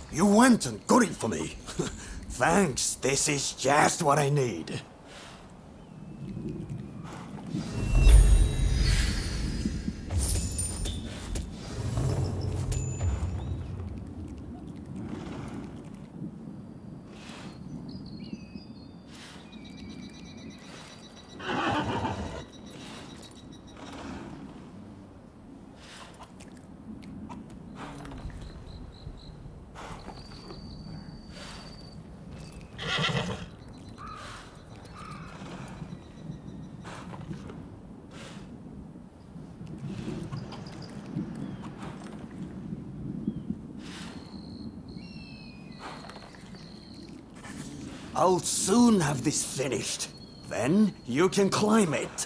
You went and got it for me. Thanks, this is just what I need. I'll soon have this finished. Then you can climb it.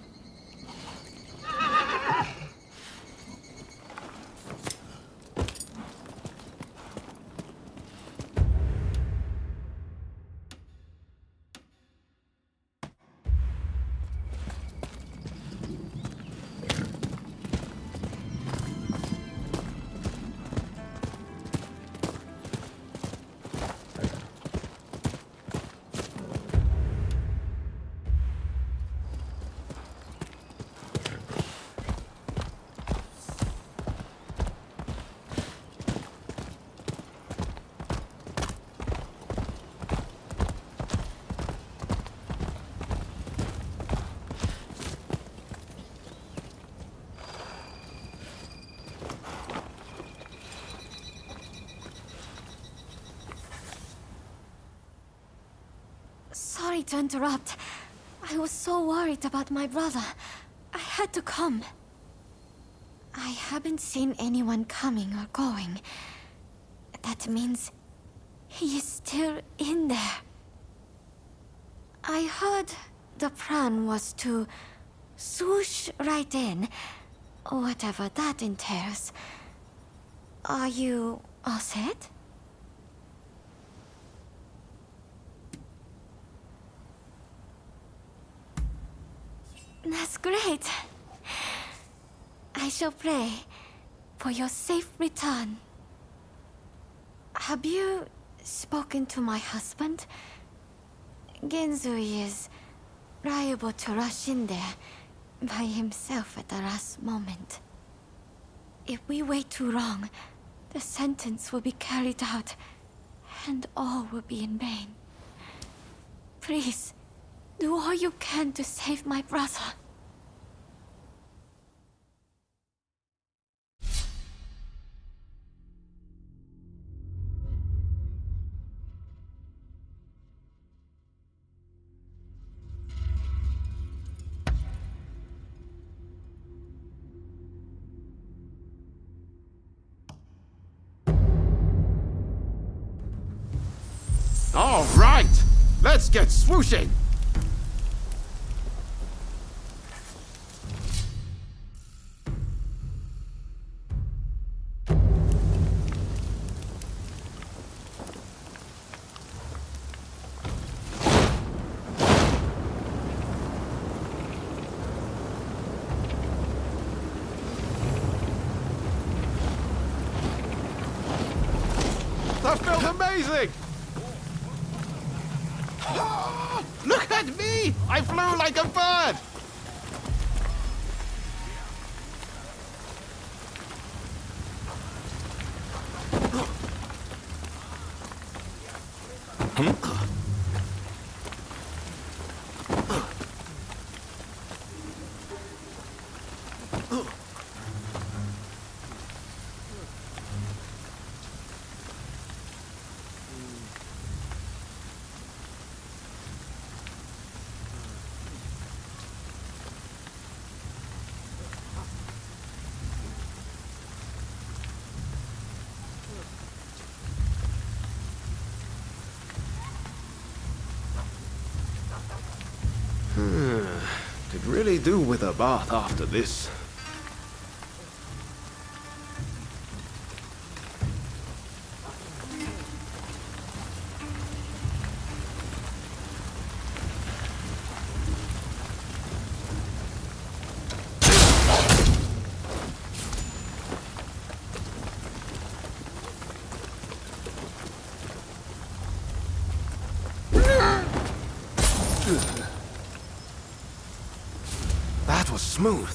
Sorry to interrupt. I was so worried about my brother. I had to come. I haven't seen anyone coming or going. That means he is still in there. I heard the plan was to swoosh right in, whatever that entails. Are you all set? That's great. I shall pray for your safe return. Have you spoken to my husband? Genzui is liable to rush in there by himself at the last moment. If we wait too long, the sentence will be carried out, and all will be in vain. Please, do all you can to save my brother. All right, let's get swooshing. That felt amazing! Look at me! I flew like a bird! Could really do with a bath after this. smooth.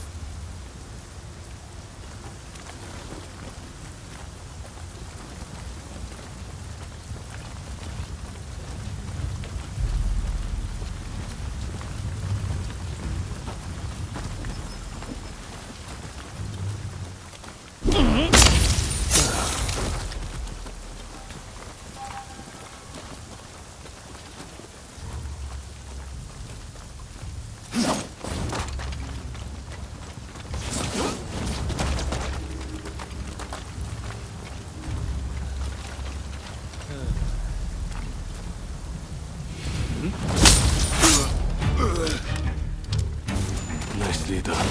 Nicely done.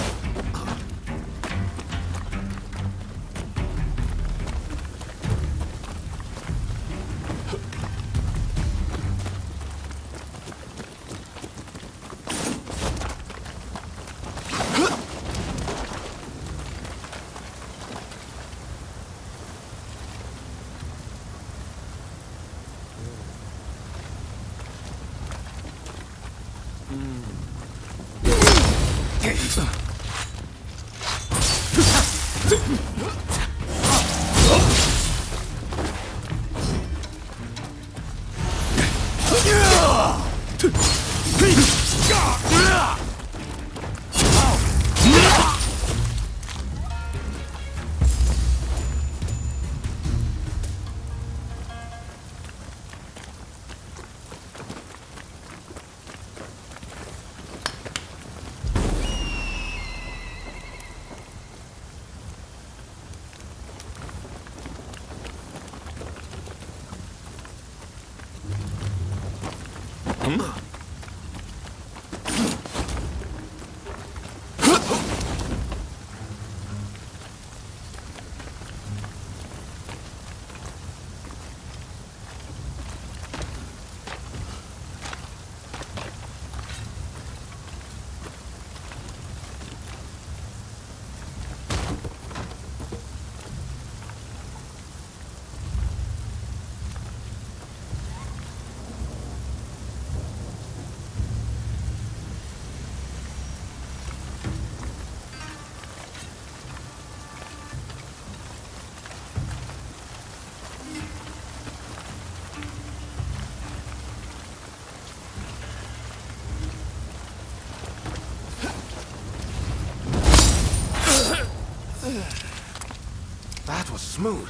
That was smooth.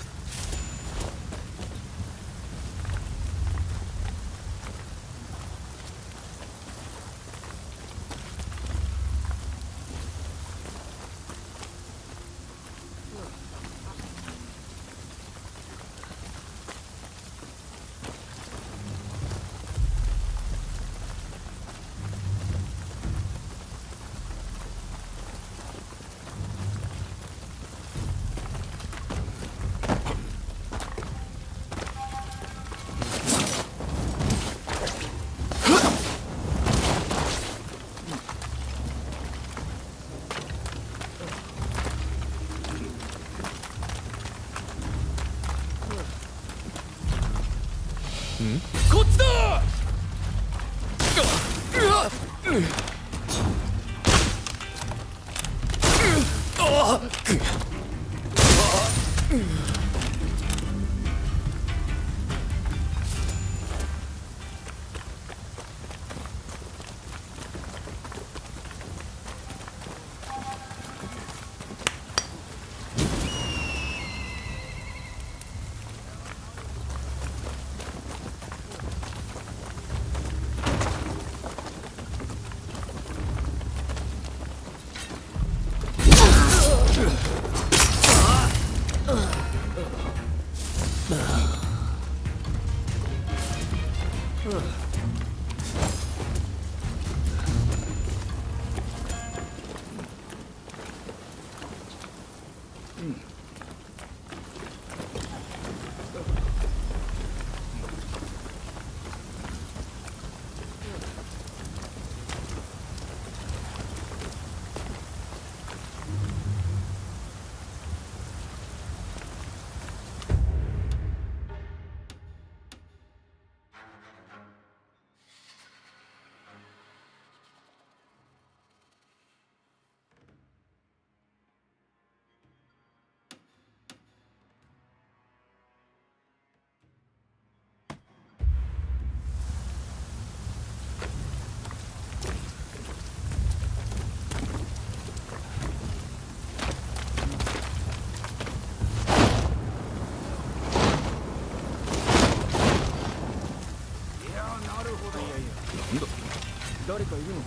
誰かいるの？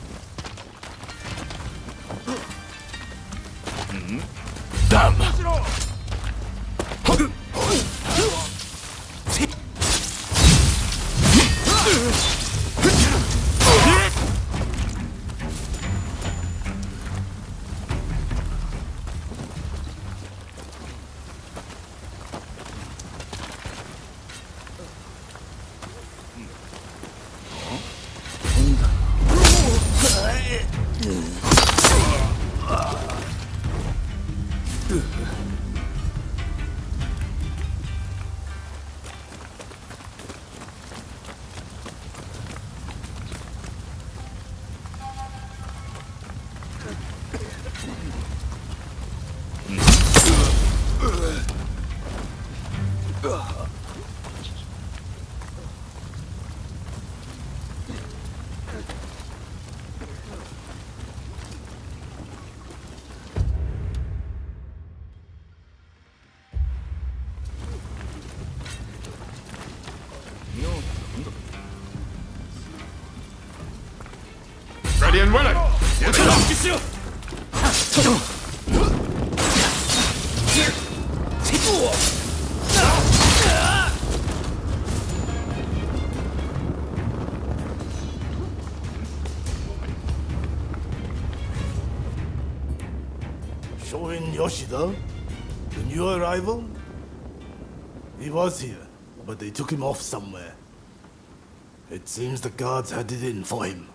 ダム。 Ready and willing. Here they come. Shoin Yoshida? The new arrival? He was here, but they took him off somewhere. It seems the guards had it in for him.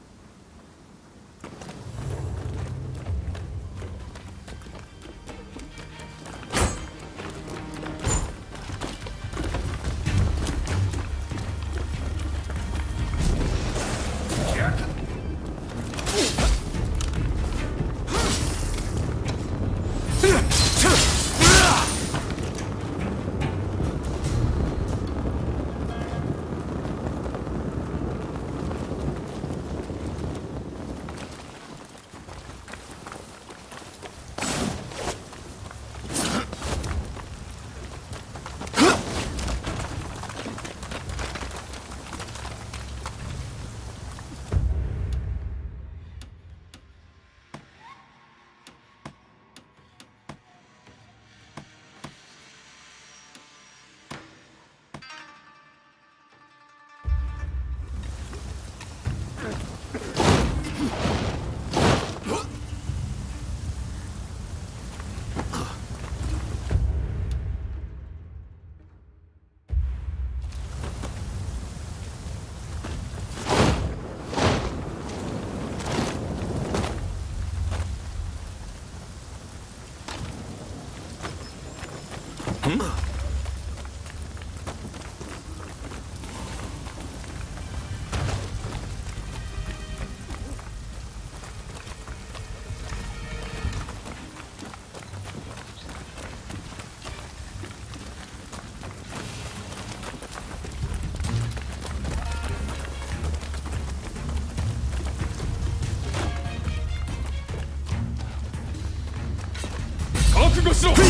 覚悟しろ。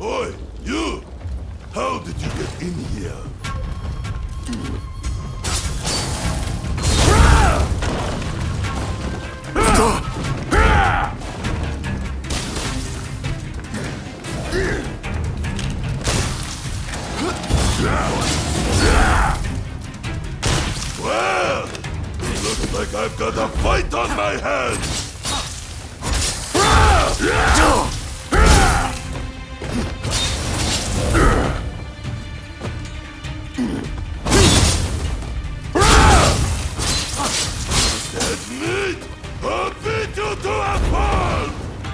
Oi, you! How did you get in here? Well, it looks like I've got a fight on my hands! Admit, I'll beat you to a pulp!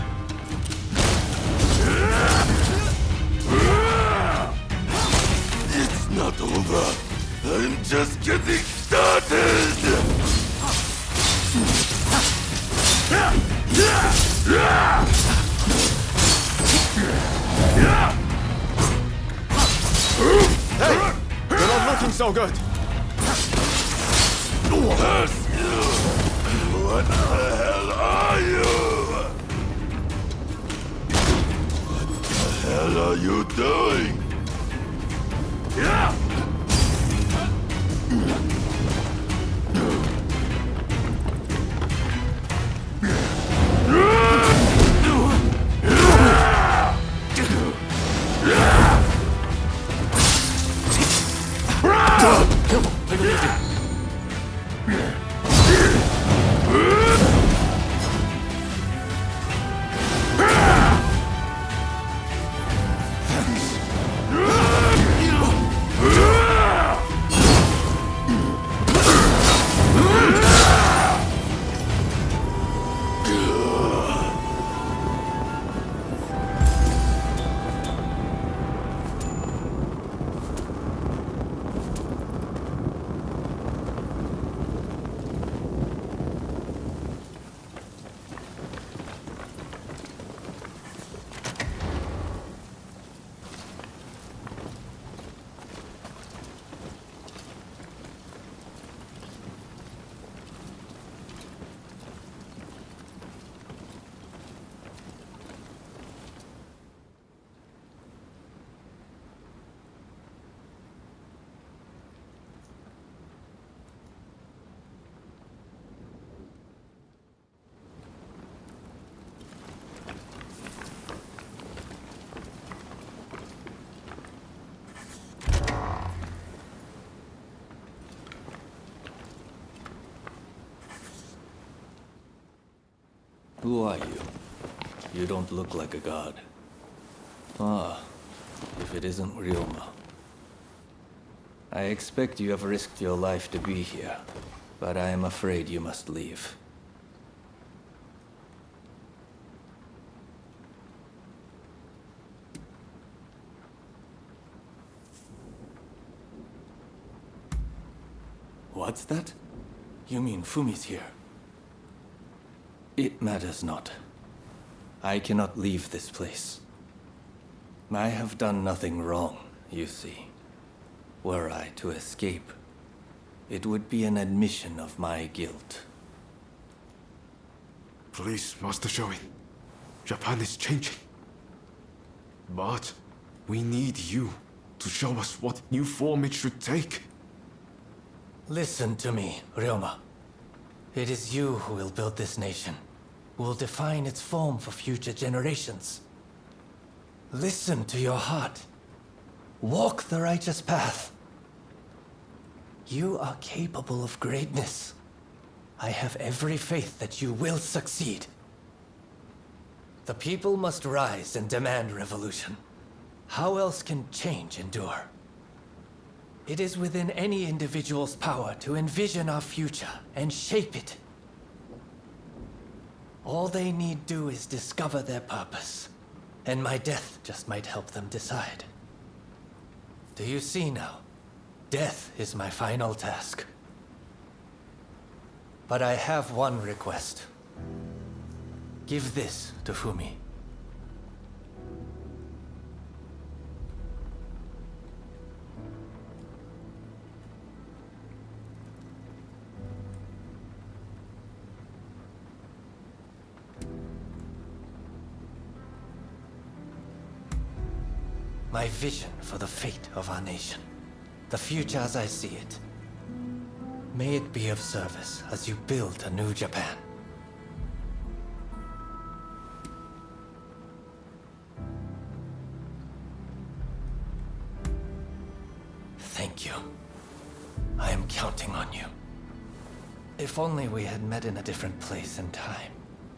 It's not over. I'm just getting started! Hey! You're not looking so good! Curse you! What the hell are you? What the hell are you doing? Yeah! Who are you? You don't look like a god. Ah, if it isn't Ryoma. I expect you have risked your life to be here, but I am afraid you must leave. What's that? You mean Fumi's here? It matters not. I cannot leave this place. I have done nothing wrong, you see. Were I to escape, it would be an admission of my guilt. Please, Master Shoin. Japan is changing. But we need you to show us what new form it should take. Listen to me, Ryoma. It is you who will build this nation, who will define its form for future generations. Listen to your heart. Walk the righteous path. You are capable of greatness. I have every faith that you will succeed. The people must rise and demand revolution. How else can change endure? It is within any individual's power to envision our future and shape it. All they need do is discover their purpose, and my death just might help them decide. Do you see now? Death is my final task. But I have one request. Give this to Fumi. My vision for the fate of our nation. The future as I see it. May it be of service as you build a new Japan. Thank you. I am counting on you. If only we had met in a different place and time.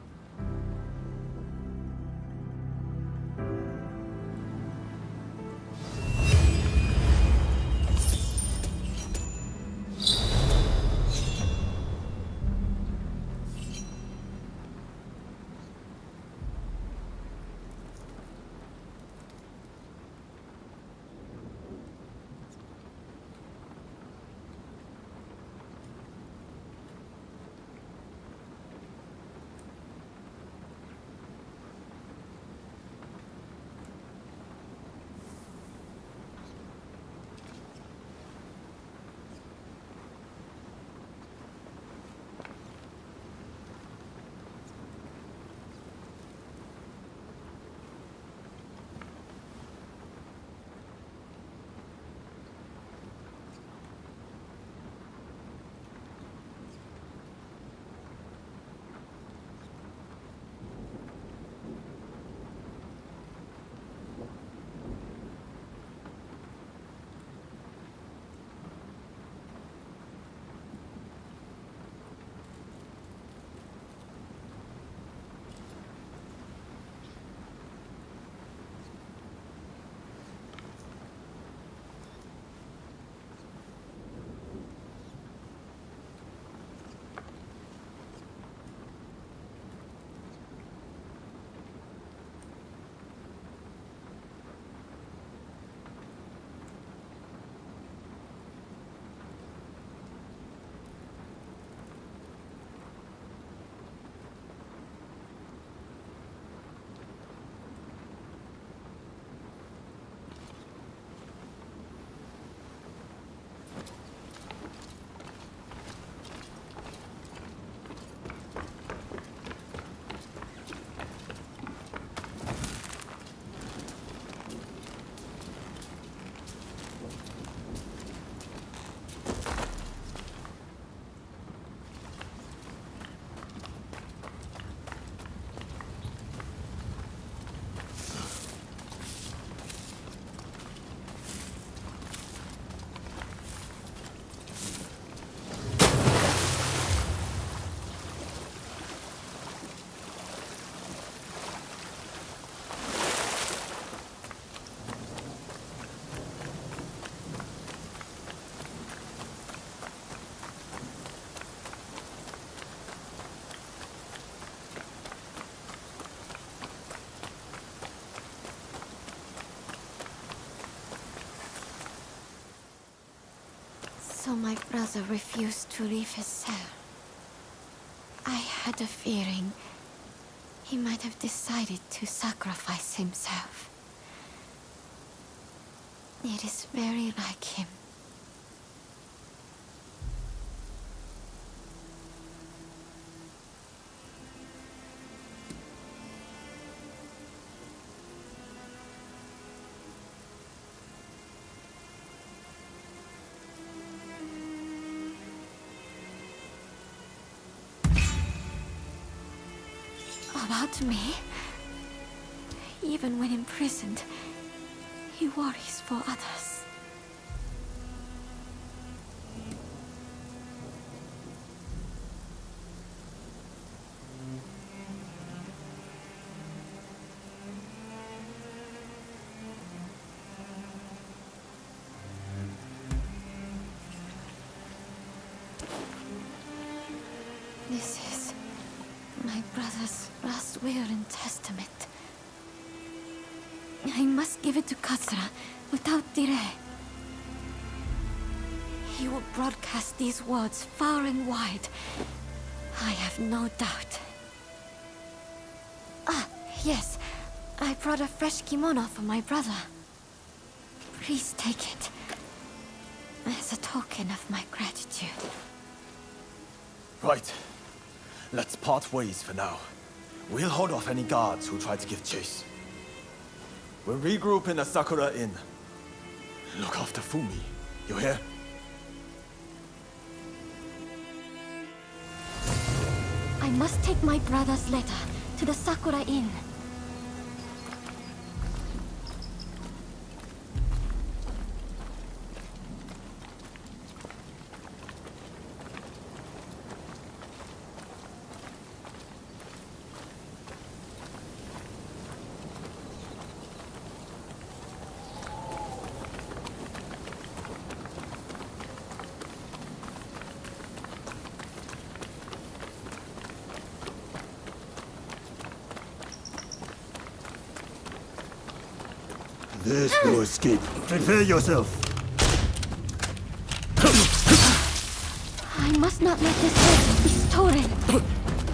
So my brother refused to leave his cell. I had a feeling he might have decided to sacrifice himself. It is very like him. About me? Even when imprisoned, he worries for others. This is my brother's last will and testament. I must give it to Katsura without delay. He will broadcast these words far and wide. I have no doubt. Ah, yes. I brought a fresh kimono for my brother. Please take it as a token of my gratitude. Right. Let's part ways for now. We'll hold off any guards who try to give chase. We'll regroup in the Sakura Inn. Look after Fumi. You hear? I must take my brother's letter to the Sakura Inn. There's no escape. Prepare yourself. I must not let this letter be stolen.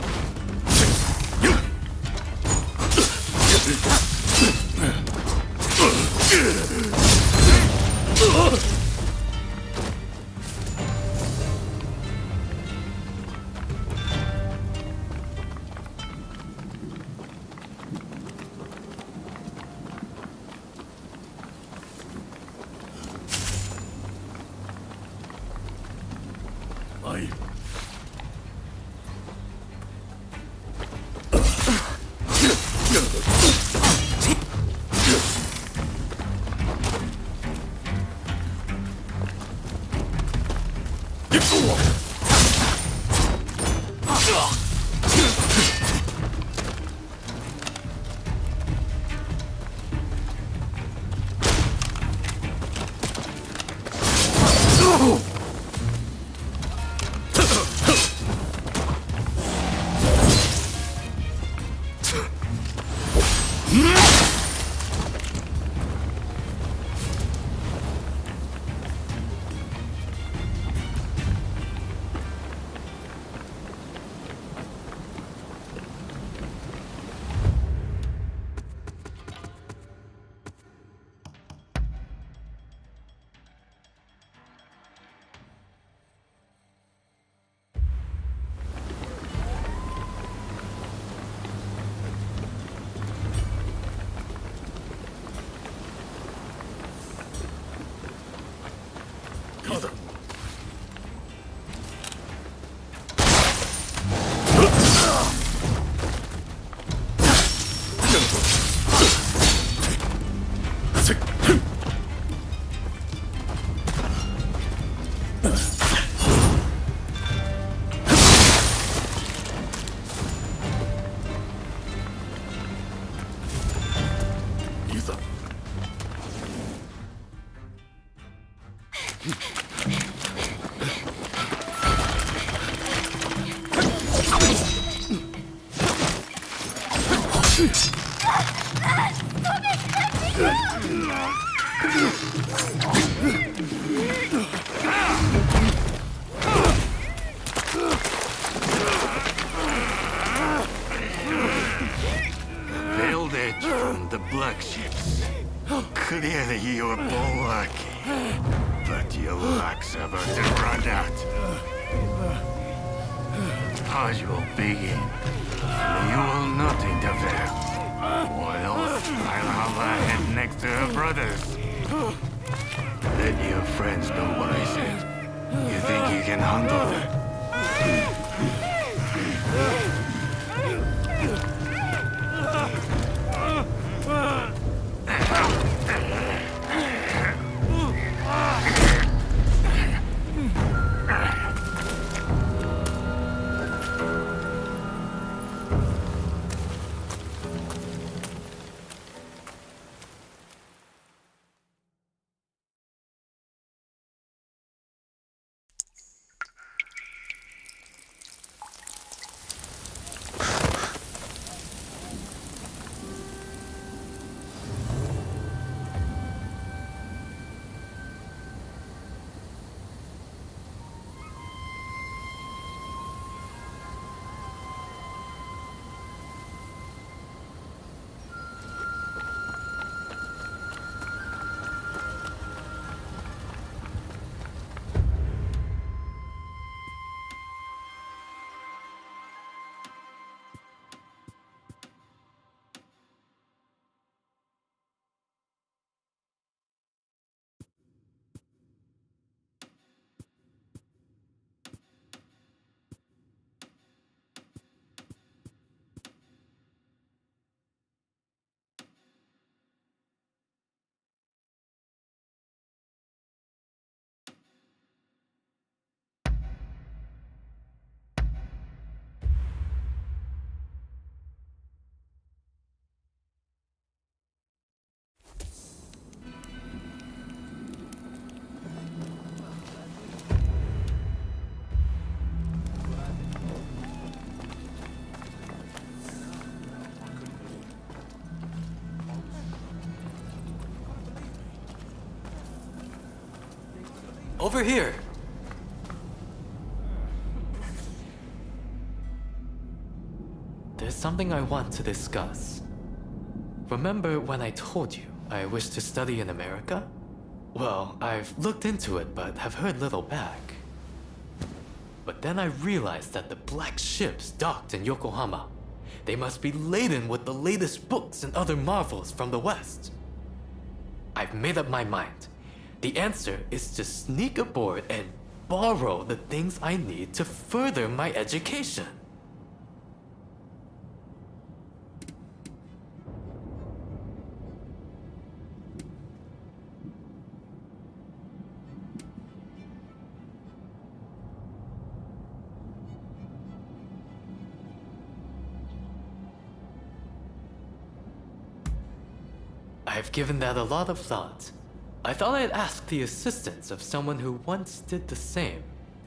Build it from the black ships. Clearly you're lucky, but your luck's about to run out. Pause will begin. You will not interfere. Or else I'll have her head next to her brothers. Let your friends know what I said. You think you can handle that? over here. There's something I want to discuss. Remember when I told you I wish to study in America? Well, I've looked into it, but have heard little back. But then I realized that the black ships docked in Yokohama. They must be laden with the latest books and other marvels from the West. I've made up my mind. The answer is to sneak aboard and borrow the things I need to further my education. I've given that a lot of thought. I thought I'd ask the assistance of someone who once did the same.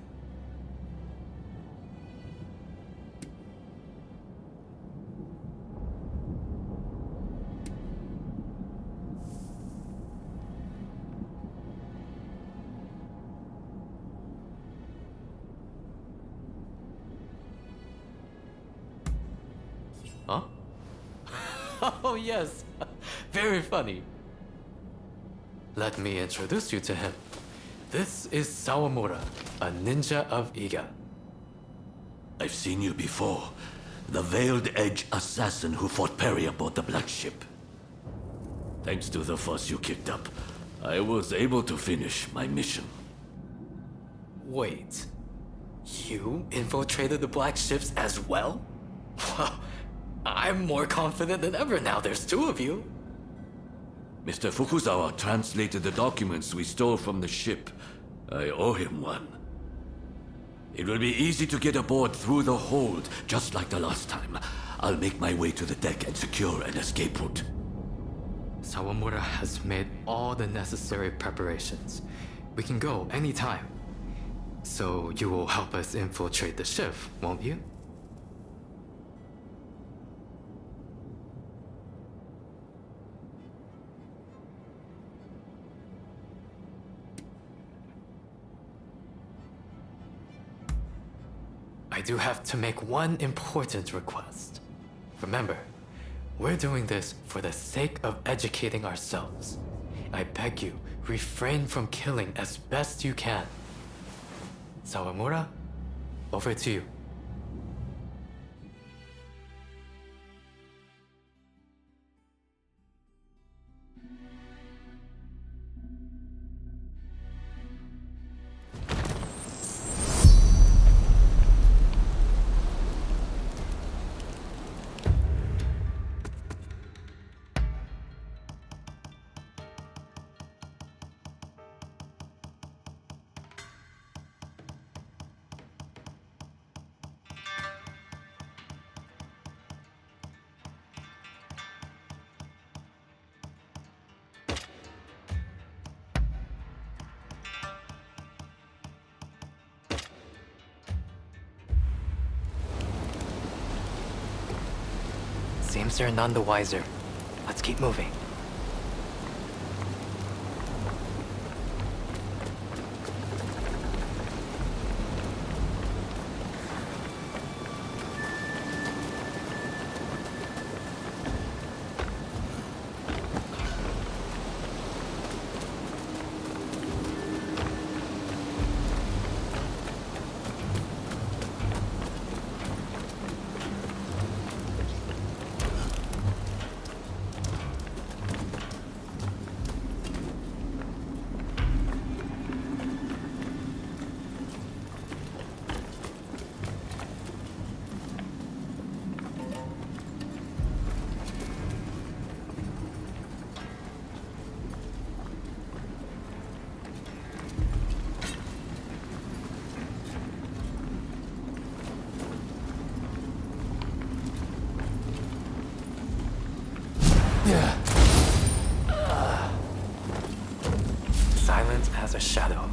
Huh? Oh yes, very funny. Let me introduce you to him. This is Sawamura, a ninja of Iga. I've seen you before. The Veiled Edge assassin who fought Perry aboard the Black Ship. Thanks to the fuss you kicked up, I was able to finish my mission. Wait, you infiltrated the Black Ships as well? Well, I'm more confident than ever now there's two of you. Mr. Fukuzawa translated the documents we stole from the ship. I owe him one. It will be easy to get aboard through the hold, just like the last time. I'll make my way to the deck and secure an escape route. Sawamura has made all the necessary preparations. We can go anytime. So you will help us infiltrate the ship, won't you? I do have to make one important request. Remember, we're doing this for the sake of educating ourselves. I beg you, refrain from killing as best you can. Sawamura, over to you. Seems they're none the wiser. Let's keep moving. Silence as a shadow.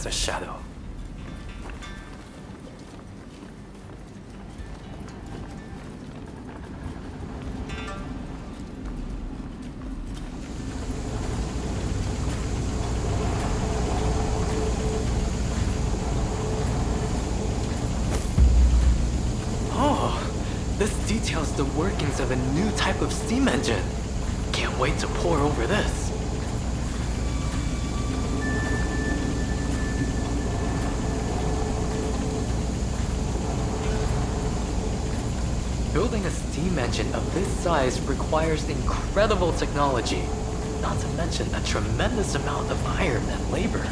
as a shadow. This details the workings of a new type of steam engine. Can't wait to pore over this. Building a steam engine of this size requires incredible technology, not to mention a tremendous amount of iron and labor.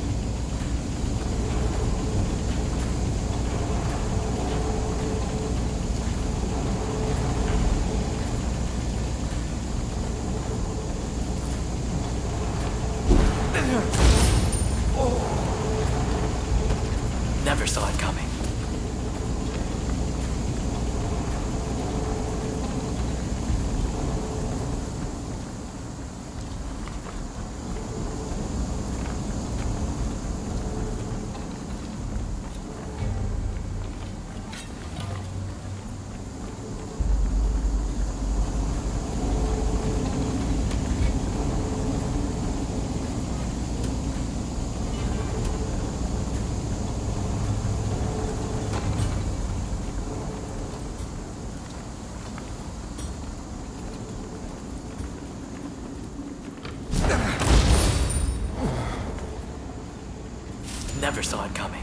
Never saw it coming. Never saw it coming.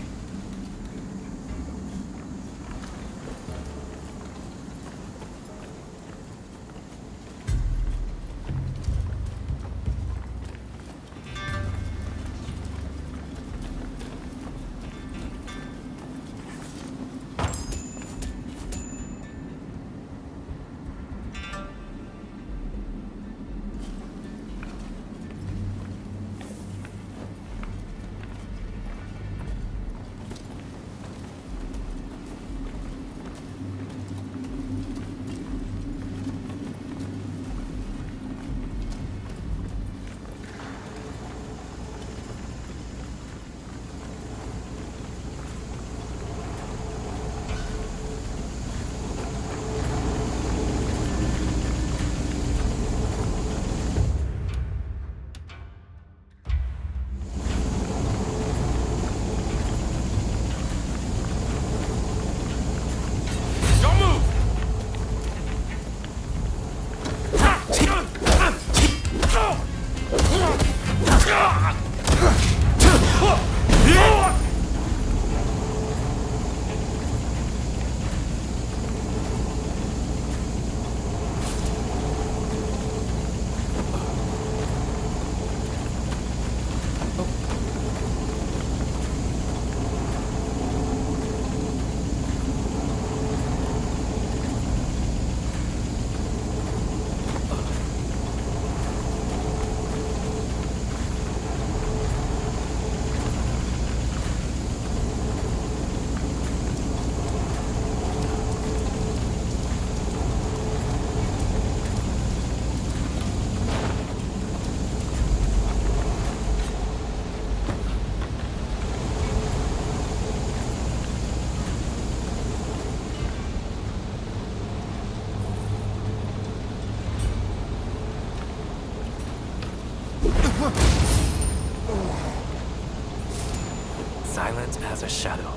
Silent as a shadow.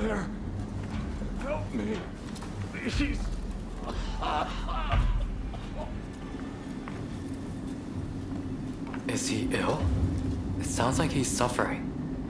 there? Help me. Please. Is he ill? It sounds like he's suffering.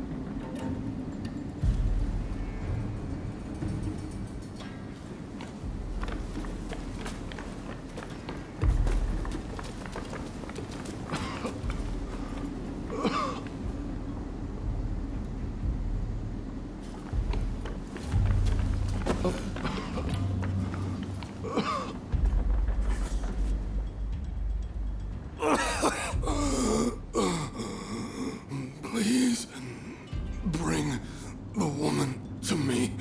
Please, bring the woman to me.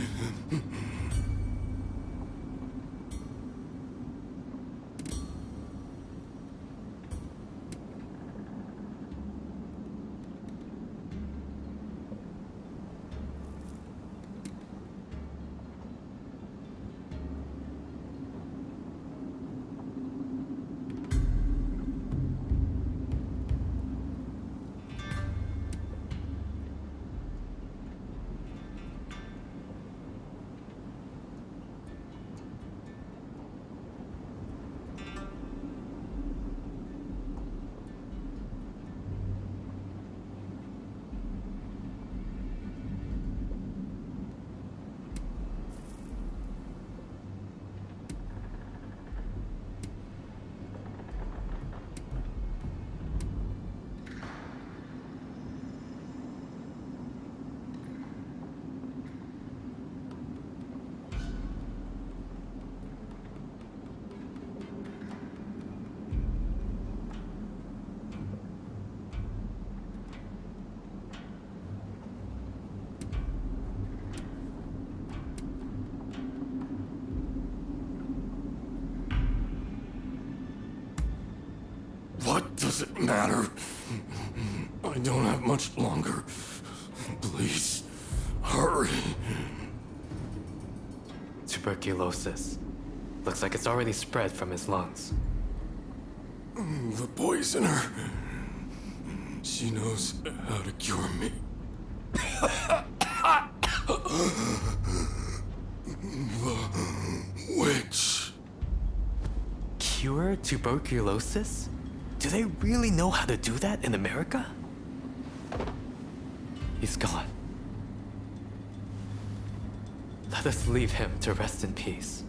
What does it matter? I don't have much longer. Please, hurry. Tuberculosis. Looks like it's already spread from his lungs. The poisoner. She knows how to cure me. The witch. Cure tuberculosis? Do they really know how to do that in America? He's gone. Let us leave him to rest in peace.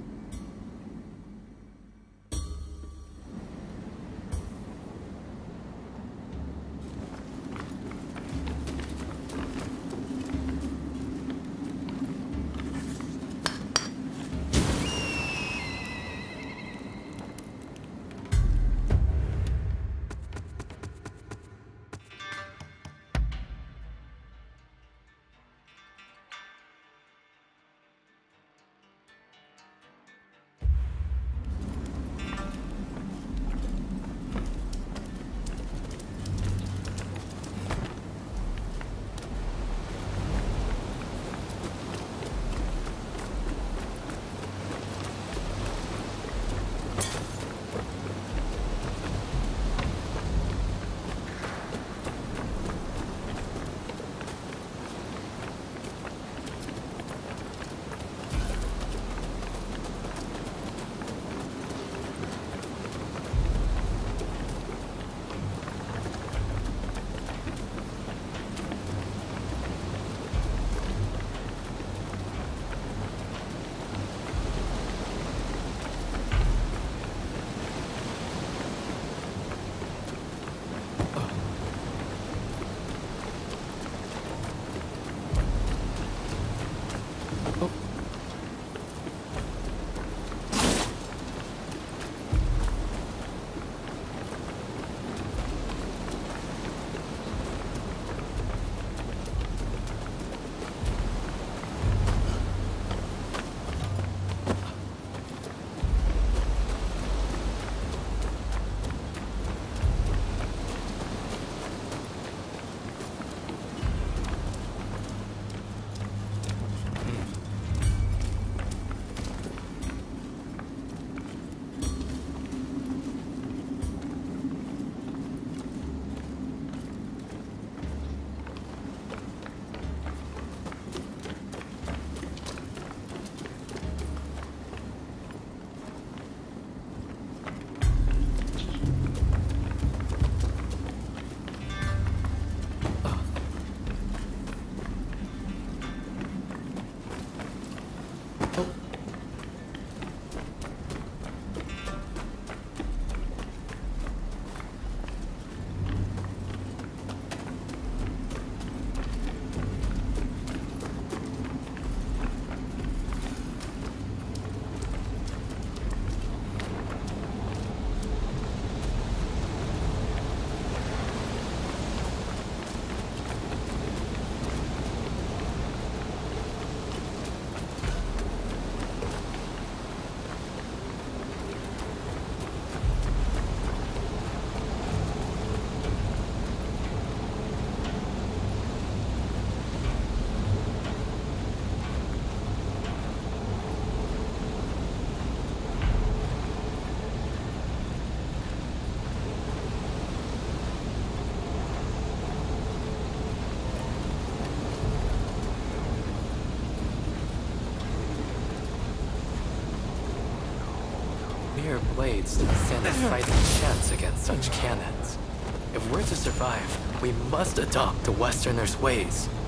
blades to stand a fighting chance against such cannons. If we're to survive, we must adopt the Westerners' ways.